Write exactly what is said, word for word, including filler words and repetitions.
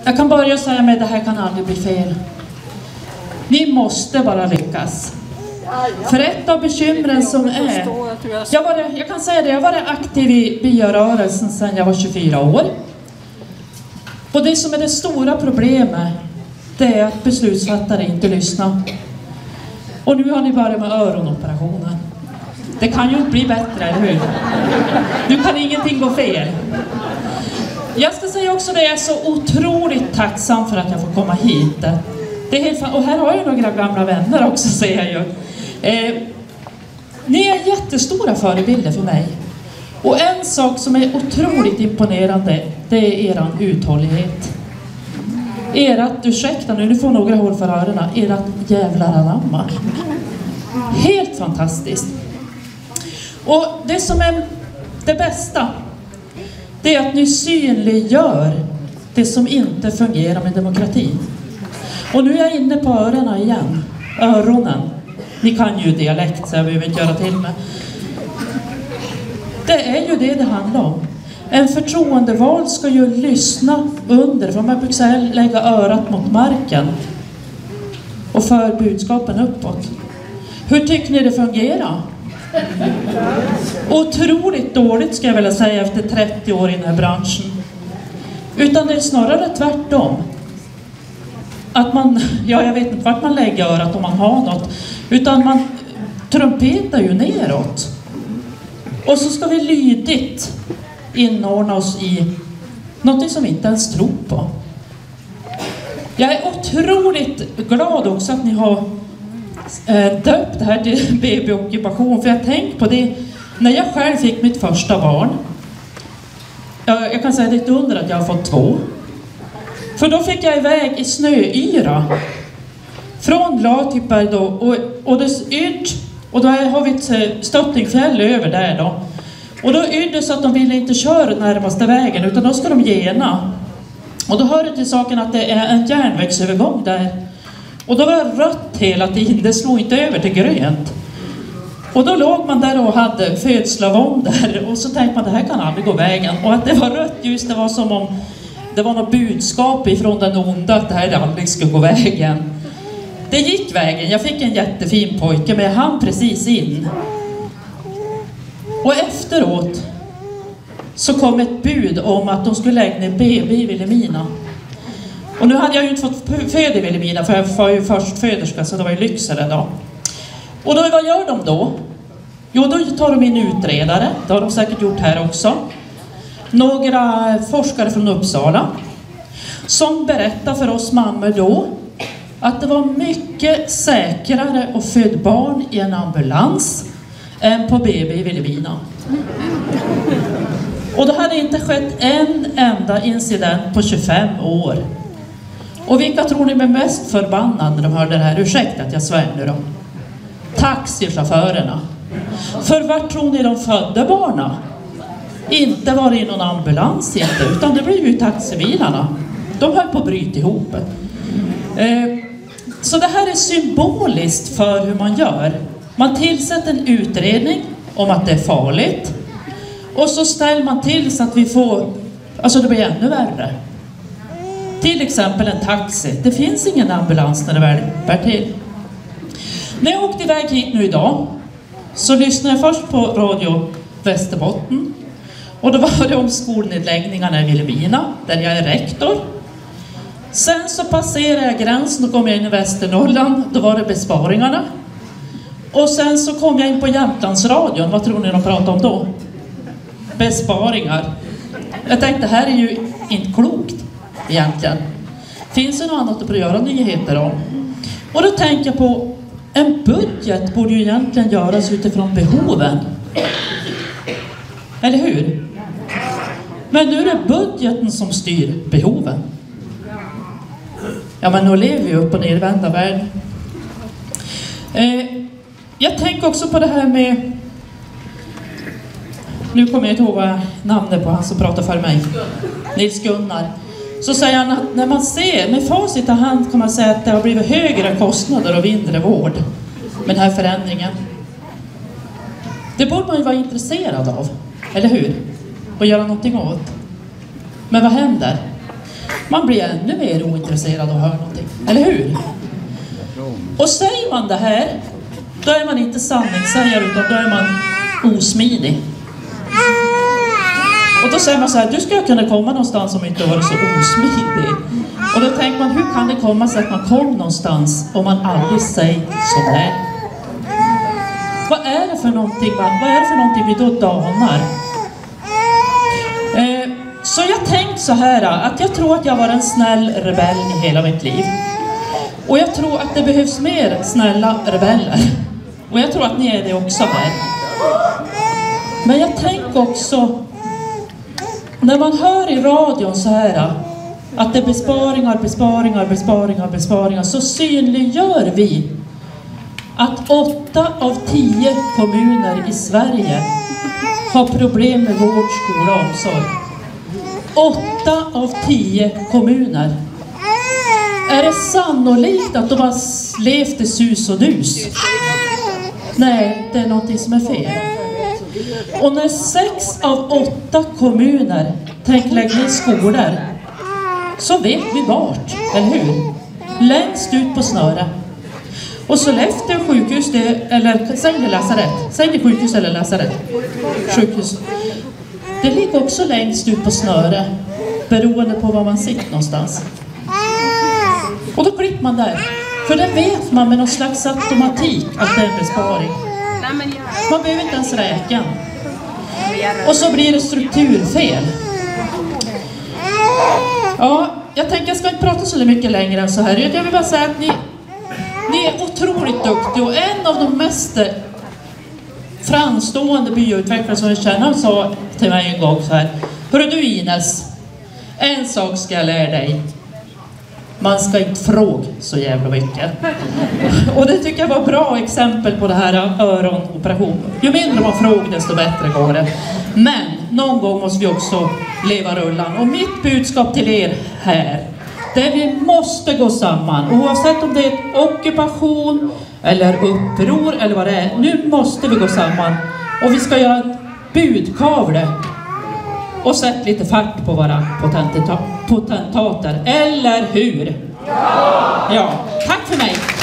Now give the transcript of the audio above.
Jag kan börja säga med det här kan aldrig bli fel. Ni måste bara lyckas. För ett av bekymren som är... Jag, var, jag kan säga det, jag har varit aktiv i byarörelsen sedan jag var tjugofyra år. Och det som är det stora problemet, det är att beslutsfattare inte lyssnar. Och nu har ni börjat med öronoperationen. Det kan ju inte bli bättre, eller hur? Nu kan ingenting gå fel. Jag ska säga också det, jag är så otroligt tacksam för att jag får komma hit. Det är helt fan, och här har jag några gamla vänner också, säger jag ju. Eh, ni är jättestora förebilder för mig. Och en sak som är otroligt imponerande, det är eran uthållighet. Erat, ursäkta nu, nu får några hål för öronen, erat jävlar anamma. Helt fantastiskt. Och det som är det bästa, det är att ni synliggör det som inte fungerar med demokratin. Och nu är jag inne på öronen igen. Öronen. Ni kan ju dialekt så jag behöver inte göra till mig. Det är ju det det handlar om. En förtroendeval ska ju lyssna under, för man brukar säga lägga örat mot marken och för budskapen uppåt. Hur tycker ni det fungerar? Otroligt dåligt ska jag vilja säga efter trettio år i den här branschen. Utan det är snarare tvärtom. Att man, ja jag vet inte vart man lägger örat om man har något. Utan man trumpetar ju neråt. Och så ska vi lydigt inordna oss i något som vi inte ens tror på. Jag är otroligt glad också att ni har döpt det här till B B-ockupation. För jag tänkte på det när jag själv fick mitt första barn. Jag, jag kan säga det är ett under att jag har fått två. För då fick jag iväg i snöyra. Från Latyberg då. Och, och det yrt. Och då har vi ett Stöttingfjäll över där då. Och då yrde så att de ville inte köra närmaste vägen. Utan då ska de gena. Och då hör det till saken att det är en järnvägsövergång där. Och då var det rött hela tiden. Det slog inte över till grönt. Och då låg man där och hade födslavång där. Och så tänkte man det här kan aldrig gå vägen. Och att det var rött ljus, det var som om det var något budskap ifrån den onda att det här aldrig skulle gå vägen. Det gick vägen. Jag fick en jättefin pojke men han precis in. Och efteråt så kom ett bud om att de skulle lägga ner B B i Vilhelmina. Och nu hade jag ju inte fått föda i Vilhelmina för jag var ju först föderska så det var ju Lycksele då. Och då, vad gör de då? Jo, då tar de in utredare. Det har de säkert gjort här också. Några forskare från Uppsala som berättar för oss mammor då att det var mycket säkrare att föda barn i en ambulans än på B B i Vilhelmina. Och det hade inte skett en enda incident på tjugofem år. Och vilka tror ni är mest förbannade när de hörde det här? Ursäkta att jag svär nu då. Taxichaufförerna. För vart tror ni de födde barnen? Inte var det i någon ambulans inte, utan det blev ju taxibilarna. De höll på att bryta ihop. Eh, så det här är symboliskt för hur man gör. Man tillsätter en utredning om att det är farligt. Och så ställer man till så att vi får, alltså det blir ännu värre. Till exempel en taxi. Det finns ingen ambulans när det väl bär till. När jag åkte iväg hit nu idag så lyssnade jag först på Radio Västerbotten. Och då var det om skolnedläggningarna i Vilhelmina, där jag är rektor. Sen så passerade jag gränsen och kom jag in i Västernorrland. Då var det besparingarna. Och sen så kom jag in på Jämtlandsradion. Vad tror ni de pratade om då? Besparingar. Jag tänkte, det här är ju inte klokt egentligen. Finns det något annat att göra nyheter om? Och då tänker jag på, en budget borde ju egentligen göras utifrån behoven. Eller hur? Men nu är det budgeten som styr behoven. Ja, men nu lever vi upp och nervända världen. Eh, jag tänker också på det här med... Nu kommer jag inte ihåg vad namnet på han som pratar för mig. Nils Gunnar. Så säger han att när man ser, med facit i hand kan man säga att det har blivit högre kostnader och mindre vård med den här förändringen. Det borde man ju vara intresserad av, eller hur? Och göra någonting åt. Men vad händer? Man blir ännu mer ointresserad av att höra någonting. Eller hur? Och säger man det här, då är man inte sanningssägare utan då är man osmidig. Och då säger man så här, du ska kunna komma någonstans om inte var så osmidig. Och då tänker man, hur kan det komma sig att man kom någonstans om man aldrig säger som det är? Vad är det för någonting, vad är det för någonting vi då danar? Eh, så jag tänkte så här, att jag tror att jag var en snäll rebell i hela mitt liv. Och jag tror att det behövs mer snälla rebeller. Och jag tror att ni är det också här. Men jag tänker också, när man hör i radion så här, att det är besparingar, besparingar, besparingar, besparingar, så synliggör vi att åtta av tio kommuner i Sverige har problem med vård, skola och omsorg. Åtta av tio kommuner. Är det sannolikt att de har levt i sus och dus? Nej, det är någonting som är fel. Och när sex av åtta kommuner tänker lägga ner skolor, så vet vi vart, eller hur? Längst ut på snöre. Och Sollefteå sjukhus, det, eller säg det lasarett, säg det sjukhus eller lasarett, sjukhus. Det ligger också längst ut på snöre, beroende på var man sitter någonstans. Och då klipper man där, för det vet man med någon slags automatik att det är en besparing. Man behöver inte ens räkna. Och så blir det strukturfel. Ja, jag tänker jag ska inte prata så mycket längre än så här. Jag vill bara säga att ni, ni är otroligt duktiga. Och en av de mest framstående byutvecklare som jag känner sa till mig en gång så här: hörru du Ines, en sak ska jag lära dig. Man ska inte fråga så jävla mycket. Och det tycker jag var bra exempel på det här öronoperation. Ju mindre man frågar desto bättre går det. Men någon gång måste vi också leva rullan. Och mitt budskap till er här, det är vi måste gå samman. Oavsett om det är ockupation eller uppror eller vad det är. Nu måste vi gå samman. Och vi ska göra ett budkavle. Och sätt lite fart på våra potentater. Eller hur? Ja! Ja, tack för mig!